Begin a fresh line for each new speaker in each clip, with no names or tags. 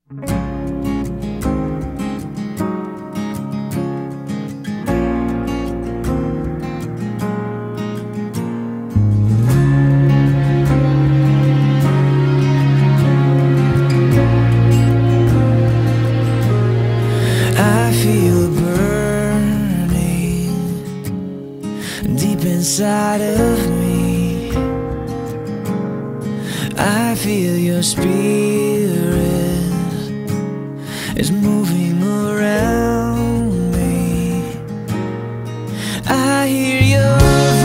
I feel burning deep inside of me. I feel your spirit is moving around me. I hear your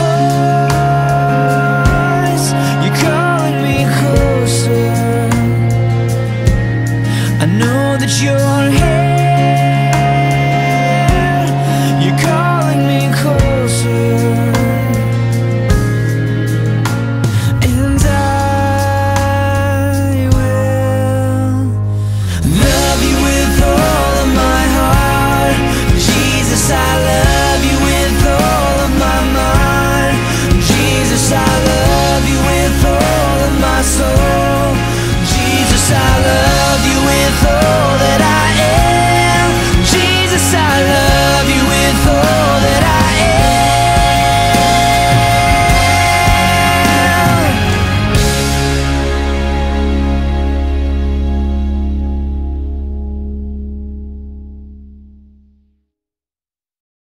voice, you're calling me closer. I know that you're here.